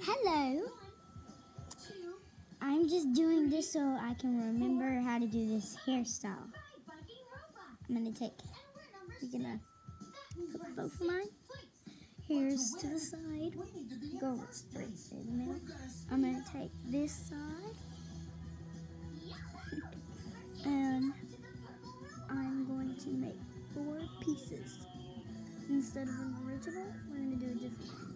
Hello. I'm just doing this so I can remember how to do this hairstyle. We're gonna put both of my hairs to the side, go straight in the middle. I'm gonna take this side, and I'm going to make 4 pieces. Instead of an original, we're gonna do a different one.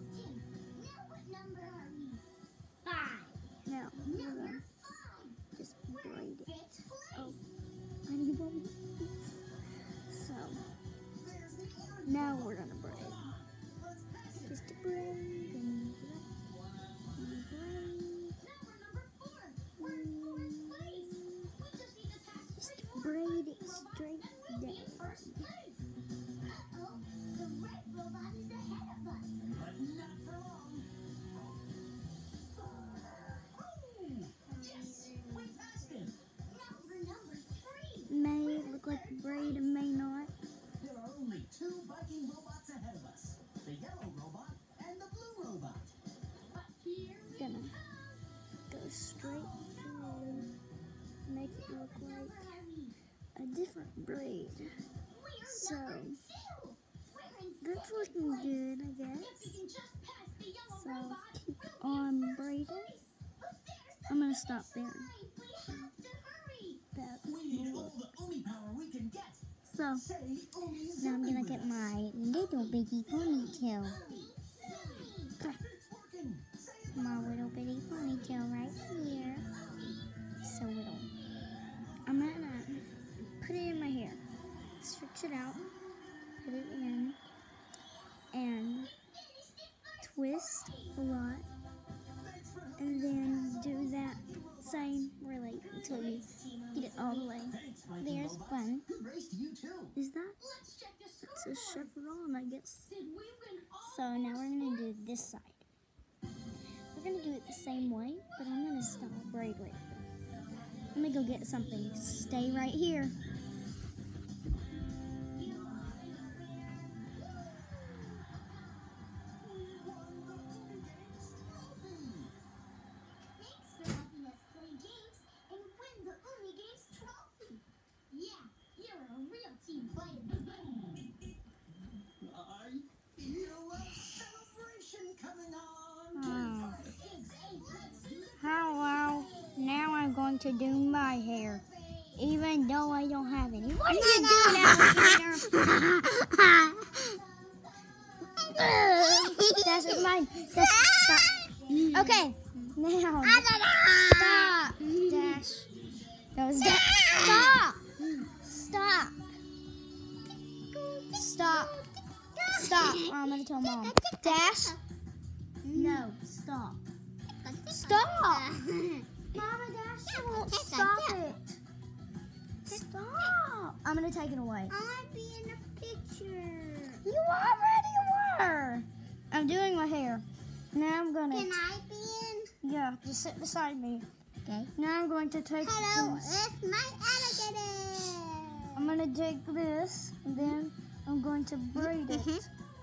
Now, we're gonna just braid it. Oh, I need one piece. So, now we're gonna braid. Just to braid and just braid it straight down. May look like a braid and may not. There are only 2 biking robots ahead of us. The yellow robot and the blue robot. Gonna go straight through, make it look like a different braid. So, that's looking good, I guess. So, keep on braiding. I'm gonna stop there. So, now I'm gonna get my little bitty ponytail. My little bitty ponytail right here. So little. I'm gonna put it in my hair. Stretch it out. Put it in. And twist a lot. And then do that same relate until you get it all the way. There's fun. Is that? It's a chevron, I guess. So now we're gonna do this side. We're gonna do it the same way, but I'm gonna stop braid right here. Let me go get something. Stay right here. Hello. Now I'm going to do my hair, even though I don't have any. What are you doing, alligator? That's mine. Stop. Okay. Now. Stop. Dash. That was Dash. Stop. Stop. Stop. Stop. Oh, I'm gonna tell Mom. Dash. No. Stop. Stop. Mama, Dash won't stop it. Stop. I'm gonna take it away. I want to be in a picture. You already were. I'm doing my hair. Now I'm gonna. Can I be in? Yeah, just sit beside me. Okay. Now I'm going to take Hello, this. it's my alligator. I'm gonna take this and then I'm going to braid it.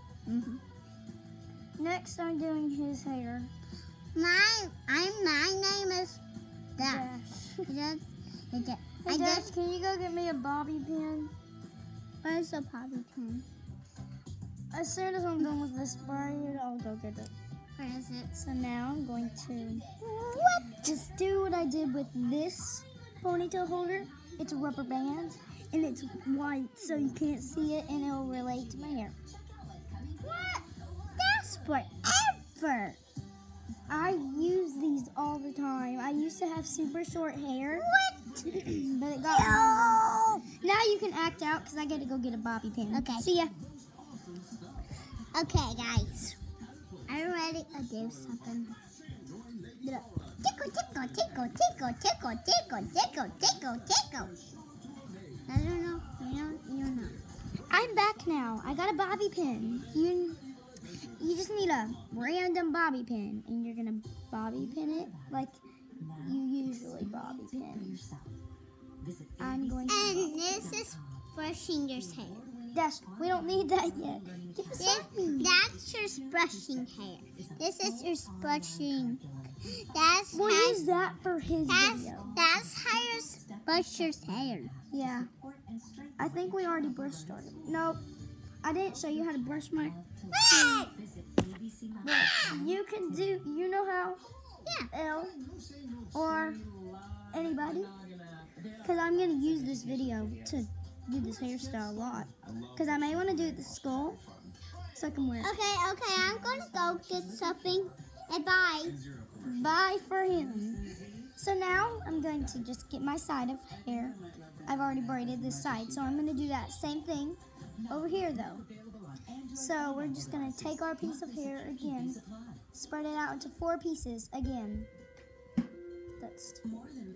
Next, I'm doing his hair. My name is Dash. Dash. Hey, Dash, can you go get me a bobby pin? Where's the bobby pin? As soon as I'm done with this braid, I'll go get it. Where is it? So now I'm going to just do what I did with this ponytail holder. It's a rubber band and it's white so you can't see it and it'll relate to my hair. What? That's forever. I use these all the time. I used to have super short hair. What? But it got long. Now you can act out because I got to go get a bobby pin. Okay. See ya. Okay, guys. I'm ready to do something. Tickle, tickle, tickle, tickle, tickle, tickle, tickle, tickle, tickle. I don't know. You know. I'm back now. I got a bobby pin. You just need a random bobby pin, and you're gonna bobby pin it like you usually bobby pin. I'm going to. And this is for Shinger's hair. Dash, we don't need that yet. Get beside me. That's just brushing hair. This is just brushing. That's We'll use that for his video. That's how you brush your hair. Yeah. I think we already brushed on it. Nope. I didn't show you how to brush my hair. You can do, you know how? Yeah. L or anybody? Because I'm going to use this video to do this hairstyle a lot. Because I may want to do it the skull so I can wear it. Okay, I'm gonna go get something. And bye. Bye for him. So now I'm going to just get my side of hair. I've already braided this side, so I'm going to do that same thing over here though. So we're just going to take our piece of hair again, spread it out into 4 pieces again. That's 2.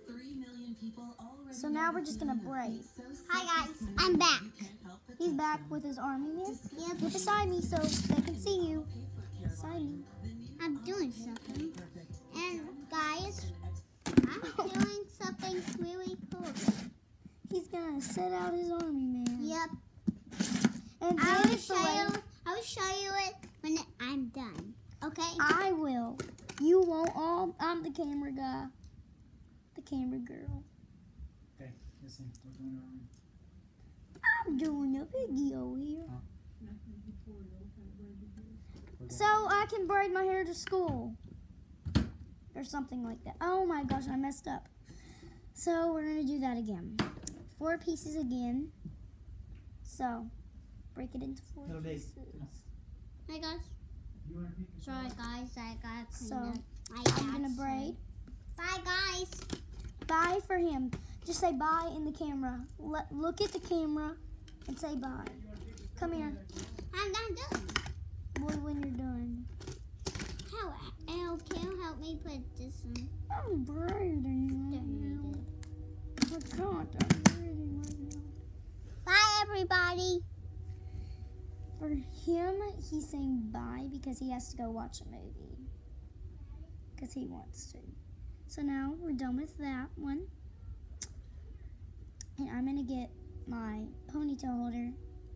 So now we're just going to braid. Hi guys, I'm back. He's back with his army man. Yep. Get beside me so they can see you. Beside me. I'm doing something. And guys, I'm doing something really cool. He's going to set out his army man. Yep. And then I will it's the way I will show you it when I'm done. Okay? I will. You won't. I'm the camera guy. The camera girl. Okay, listen, we're doing our own. I'm doing a video here. We're So I can braid my hair to school. Or something like that. Oh my gosh, I messed up. So we're going to do that again. 4 pieces again. So, break it into 4 Little Dave. pieces. Hi guys. You want to pick your Sorry guys, I got So, cleaned up. My I'm going dad's to braid. Bye guys. Bye for him. Just say bye in the camera. Look at the camera and say bye. Come here. I'm not done. When you're done. Can you help me put this in? I'm braiding. There you go. I can't. I'm braiding right now. Bye everybody. For him, he's saying bye because he has to go watch a movie. Because he wants to. So now we're done with that one. And I'm going to get my ponytail holder.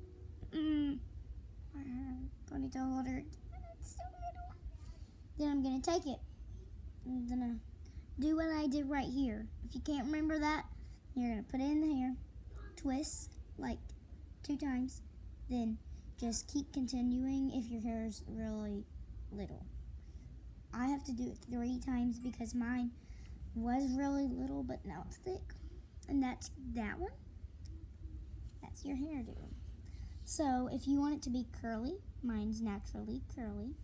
Ponytail holder. It's so little. Then I'm going to take it. I'm going to do what I did right here. If you can't remember that, you're going to put it in the hair. Twist like 2 times. Then just keep continuing if your hair is really little. I have to do it 3 times because mine was really little, but now it's thick. And that's that one. That's your hairdo. So if you want it to be curly, mine's naturally curly.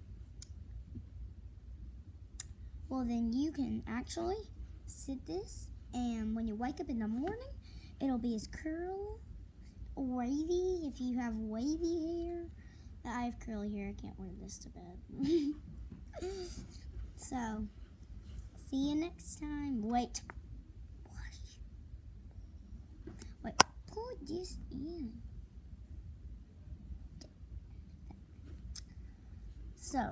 Well, then you can actually sit this, and when you wake up in the morning, it'll be as curl, wavy, if you have wavy hair. I have curly hair, I can't wear this to bed. So, see you next time. Wait. Wait, pull this in. So,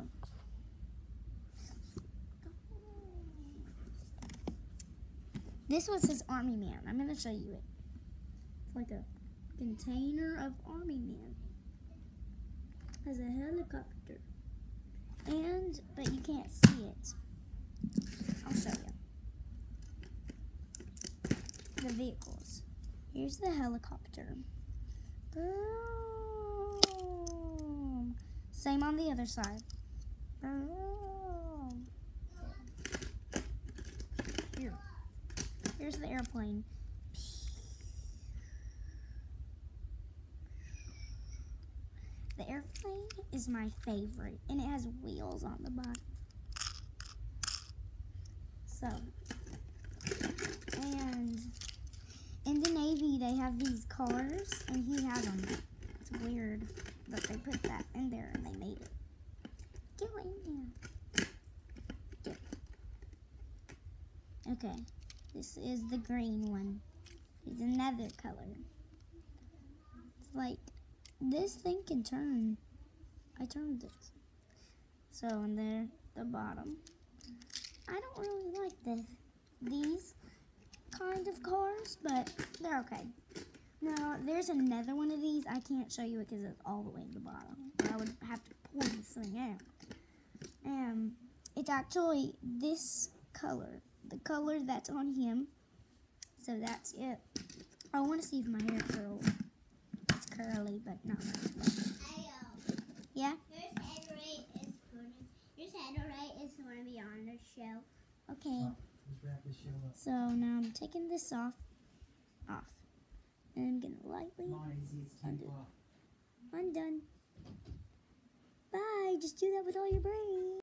this was his army man. I'm going to show you it. It's like a container of army man. Has a helicopter. But you can't see it. I'll show you. The vehicles. Here's the helicopter. Boom. Same on the other side. Boom. Here's the airplane. The airplane is my favorite, and it has wheels on the bottom. So, and in the Navy, they have these cars, and he has them. It's weird, but they put that in there, and they made it. Get in there. Get. Okay, this is the green one. There's another color. It's like, this thing can turn. I turned it. So, and there, the bottom. I don't really like these kind of cars, but they're okay. Now, there's another one of these. I can't show you it because it's all the way at the bottom. I would have to pull this thing out. It's actually this color. The color that's on him. So that's it. I want to see if my hair curls. It's curly, but not much. Yeah? Your Saturday is going to be on the show. Okay. Let's wrap this show up. So now I'm taking this off. And I'm going to lightly Come on, Izzy, it's 10 o'clock. undone. Bye. Just do that with all your braids.